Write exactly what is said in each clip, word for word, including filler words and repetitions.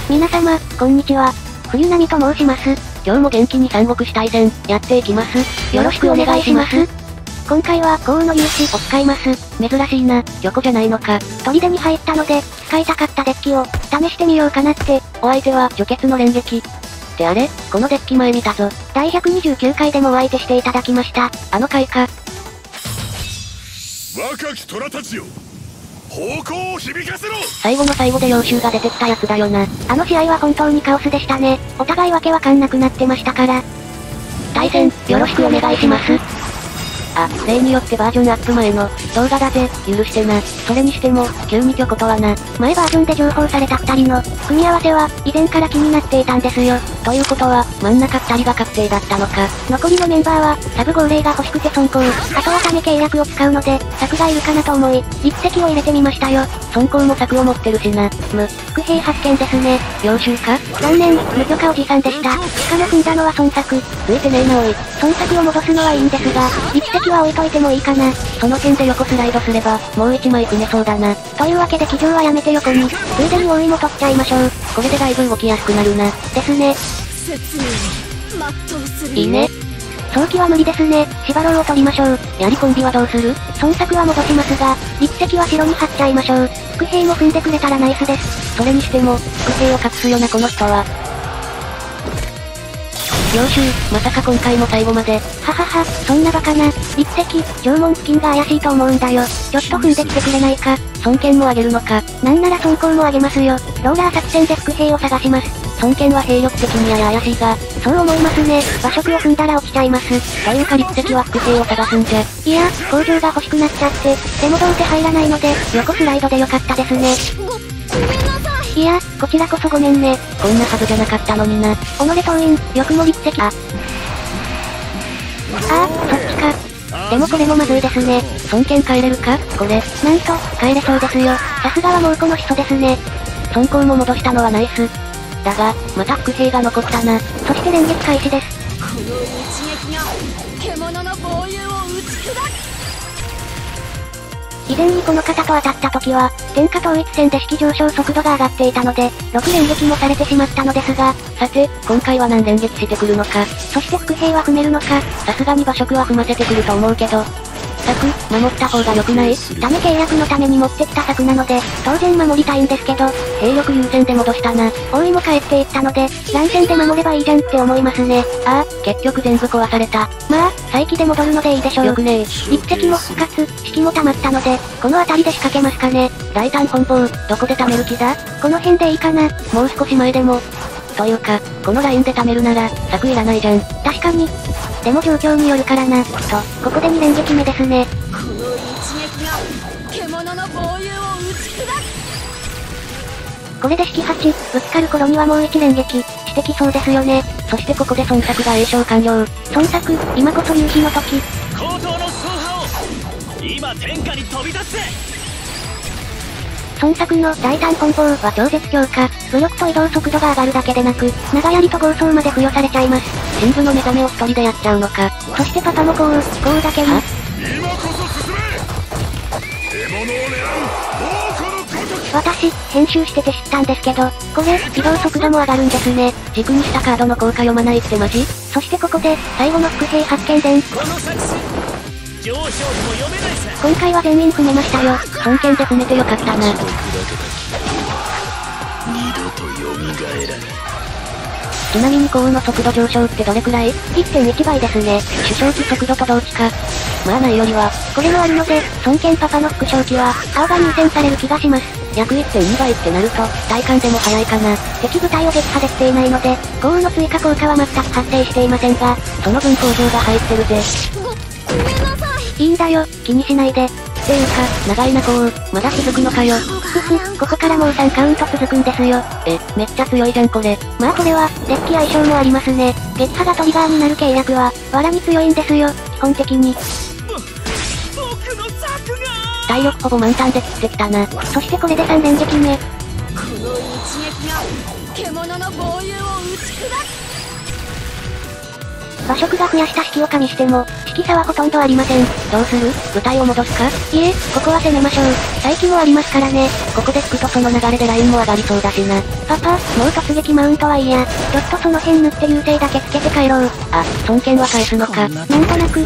皆様、こんにちは。冬波と申します。 今日も元気に三国志大戦、やっていきます。 よろしくお願いします。今回は、幸運の勇士を使います。 珍しいな、玉じゃないのか。 砦に入ったので、使いたかったデッキを、試してみようかなって。 お相手は、除血の連撃。ってあれこのデッキ前見たぞ。 だいひゃくにじゅうきゅうかいでもお相手していただきました。 あの回か。 若き虎たちよ、方向を響かせろ。 最後の最後で領袖が出てきたやつだよな。 あの試合は本当にカオスでしたね。お互いわけわかんなくなってましたから。 対戦、よろしくお願いします。あ、例によってバージョンアップ前の動画だぜ、許してな。それにしても、急に虚子とはな。 前バージョンで情報された二人の組み合わせは以前から気になっていたんですよ。 ということは、真ん中二人が確定だったのか。 残りのメンバーは、サブ号令が欲しくて尊行。あとは種契約を使うので、策がいるかなと思い、一石を入れてみましたよ。 尊行も策を持ってるしな。む、 伏兵発見ですね。 領袖か残念、無許可おじさんでした。しかも踏んだのは孫作。 ついてねえなおい。 孫作を戻すのはいいんですが、一石は置いといてもいいかな。 その件で横スライドすれば、もう一枚組めそうだな。 というわけで騎乗はやめて横に、ついでに覆いも取っちゃいましょう。 これでだいぶ動きやすくなるな。 ですね。 いいね。 早期は無理ですね。芝郎を取りましょう。 やりコンビはどうする？ 孫作は戻しますが、一石は白に貼っちゃいましょう。伏兵も踏んでくれたらナイスです。 それにしても、伏兵を隠すよなこの人は。領袖、まさか今回も最後まで。 ははは、そんなバカな。一石、縄文スキンが怪しいと思うんだよ。ちょっと踏んできてくれないか。 孫権もあげるのか。 なんなら孫行もあげますよ。ローラー作戦で伏兵を探します。 孫権は兵力的にやや怪しいが、 そう思いますね。馬謖を踏んだら落ちちゃいます。 というか立石は伏兵を探すんじゃ。 いや、工場が欲しくなっちゃって、でもどうせ入らないので、横スライドでよかったですね。いや、こちらこそごめんね。 こんなはずじゃなかったのにな。 己党員、よくも立石、あ。ああ、そっちか。でもこれもまずいですね。 孫権帰れるかこれ。 なんと、帰れそうですよ。さすがはもうこの人ですね。 孫行も戻したのはナイス。だが、また伏兵が残ったな。 そして連撃開始です。 この一撃が、獣の防御を打ち砕く。 以前にこの方と当たった時は、天下統一戦で式上昇速度が上がっていたので、ろく連撃もされてしまったのですが、 さて、今回は何連撃してくるのか。 そして伏兵は踏めるのか。 さすがに馬謖は踏ませてくると思うけど。策、守った方が良くない？ 種契約のために持ってきた策なので、当然守りたいんですけど、 兵力優先で戻したな。 王位も帰っていったので、乱戦で守ればいいじゃんって思いますね。 ああ、結局全部壊された。 まあ、再起で戻るのでいいでしょう。 よくねえ。 一石も復活、式も溜まったので、この辺りで仕掛けますかね。 大胆奔放、どこで貯める気だ？ この辺でいいかな。 もう少し前でも。というか、このラインで貯めるなら、策いらないじゃん。 確かに。でも状況によるからな。と、ここでに連撃目ですね。 この一撃が、獣の防御を打ち砕く。 これで式はち、ぶつかる頃にはもういち連撃、してきそうですよね。 そしてここで孫作が栄唱完了。 孫作、今こそ夕日の時。 高等の走破を、今天下に飛び立つぜ。 孫作の大胆奔放は超絶強化、武力と移動速度が上がるだけでなく、長槍と暴走まで付与されちゃいます。 神部の目覚めを一人でやっちゃうのか。 そしてパパもこう、こうだけに。 今こそ進め。獲物を狙う、王家のごとき。 私、編集してて知ったんですけど、これ、移動速度も上がるんですね。 軸にしたカードの効果読まないってマジ？ そしてここで、最後の伏兵発見伝。 この作戦、上昇も読めないさ。 今回は全員踏めましたよ。 孫権で踏めてよかったな。 二度と蘇らぬ。 ちなみに幸運の速度上昇ってどれくらい？ いってんいち 倍ですね。 首相機速度と同値か。まあないよりは。 これもあるので、孫権パパの副将機は、青が優先される気がします。 約 いってんに 倍ってなると、体感でも速いかな。 敵部隊を撃破できていないので、幸運の追加効果は全く発生していませんが、 その分工場が入ってるぜ。 ごめんなさい。 いいんだよ、気にしないで。 っていうか、長いなこう、まだ続くのかよ。 ふふ、ここからもうさんカウント続くんですよ。 え、めっちゃ強いじゃんこれ。 まあこれは、デッキ相性もありますね。撃破がトリガーになる契約は、藁に強いんですよ、基本的に。 僕の策が体力ほぼ満タンで切ってきたな。 そしてこれでさん連撃目。 この一撃が、獣の防御を打ち砕く。 馬食が増やした式を加味しても、式差はほとんどありません。 どうする？舞台を戻すか？ いえ、ここは攻めましょう。再起もありますからね。 ここでつくとその流れでラインも上がりそうだしな。 パパ、もう突撃マウントは嫌。ちょっとその辺塗って優勢だけつけて帰ろう。 あ、孫権は返すのか。 なんとなく。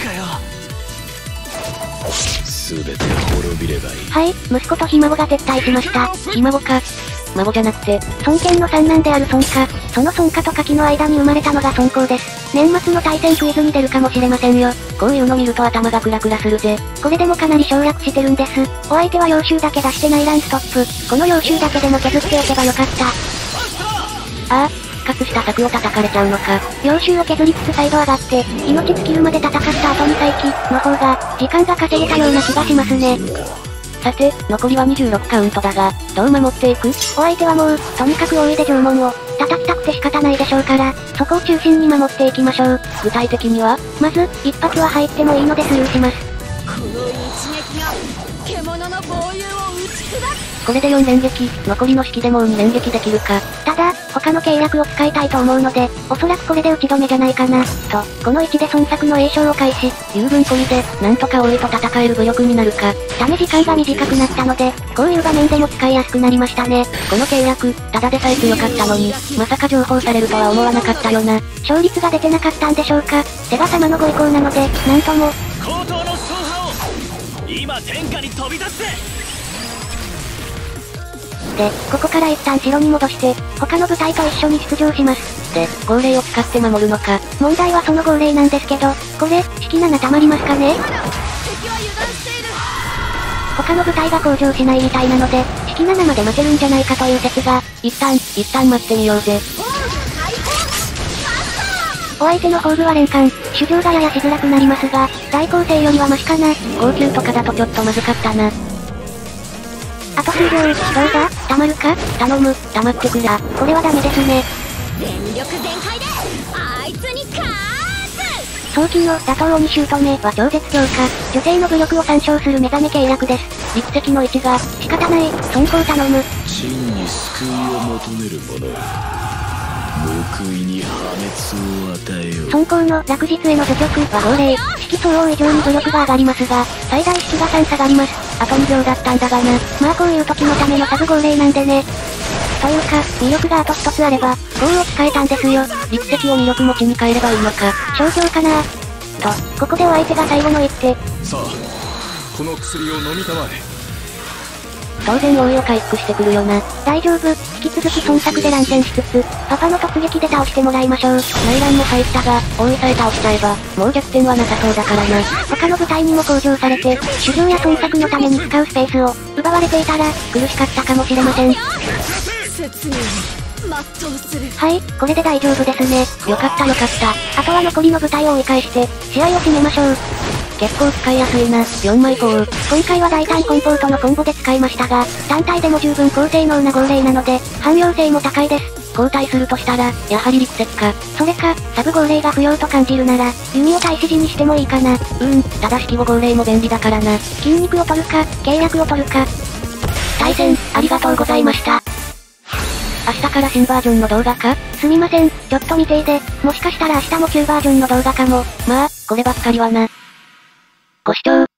すべて滅びればいい。 はい、息子とひ孫が撤退しました。 ひ孫か。孫じゃなくて、 孫権の三男である孫家。その孫家と柿の間に生まれたのが孫公です。年末の対戦クイズに出るかもしれませんよ。 こういうの見ると頭がクラクラするぜ。 これでもかなり省略してるんです。お相手は領収だけ出してないランストップ。この領収だけでも削っておけばよかった。 ああ、復活した策を叩かれちゃうのか。 領収を削りつつ再度上がって、命尽きるまで戦った後に再起の方が、時間が稼げたような気がしますね。 さて、残りはにじゅうろくカウントだが、どう守っていく？ お相手はもう、とにかく大井で縄文を、叩きたくて仕方ないでしょうから、そこを中心に守っていきましょう。 具体的には？ まず、一発は入ってもいいのでスルーします。 この一撃が、獣の防御を打ち砕く。 これでよん連撃、残りの式でもうに連撃できるか。 ただ、他の計略を使いたいと思うので、おそらくこれで打ち止めじゃないかな、と、この位置で孫作の栄唱を開始。 十分これで、なんとか大井と戦える武力になるか。 ため時間が短くなったので、こういう場面でも使いやすくなりましたね。 この計略、ただでさえ強かったのに、まさか情報されるとは思わなかったよな。 勝率が出てなかったんでしょうか。セガ様のご意向なので、なんとも。 高等の総派を今天下に飛び出せ。 で、ここから一旦城に戻して、他の部隊と一緒に出場します。 で、号令を使って守るのか。 問題はその号令なんですけど、これ、式なな溜まりますかね？ 敵は油断している。 他の部隊が向上しないみたいなので、式ななまで待てるんじゃないかという説が、 一旦、一旦待ってみようぜ。 お相手のホールは連関、主張がややしづらくなりますが、大構成よりはマシかな。 高級とかだとちょっとまずかったな。 あと数秒、どうだ？溜まるか？ 頼む、溜まってくれ。 あ、これはダメですね。 全力全開で、あいつに勝つ。 早期の打倒鬼姑は超絶強化、女性の武力を参照する目覚め計略です。 陸石の位置が、 仕方ない、孫公頼む。 真に救いを求める者、報いに破滅を与えよう。 孫公の落日への侮辱は号令、式相応以上に武力が上がりますが、最大式がさん下がります。 あとにびょうだったんだがな。 まあこういう時のためのサブ号令なんでね。というか、魅力があと一つあれば、こうを使えたんですよ。 陸石を魅力持ちに変えればいいのか。 商標かなと、ここでお相手が最後の一手。 さあ、この薬を飲みたまえ。 当然王位を回復してくるよな。 大丈夫、引き続き孫作で乱戦しつつ、パパの突撃で倒してもらいましょう。 内乱も入ったが、王位さえ倒しちゃえば、もう弱点はなさそうだからな。 他の部隊にも向上されて、主将や孫作のために使うスペースを、奪われていたら、苦しかったかもしれません。 説明、全うする。 はい、これで大丈夫ですね。 よかったよかった。 あとは残りの部隊を追い返して、試合を締めましょう。 結構使いやすいな、よんまい砲。 今回は大胆コンポートのコンボで使いましたが、単体でも十分高性能な号令なので、汎用性も高いです。 交代するとしたら、やはり陸石か。 それか、サブ号令が不要と感じるなら、弓を太子時にしてもいいかな。 うーん、ただ式ご号令も便利だからな。 筋肉を取るか、計略を取るか。 対戦、ありがとうございました。明日から新バージョンの動画か？ すみません、ちょっと未定で、もしかしたら明日も旧バージョンの動画かも。 まあ、こればっかりはな。ご視聴、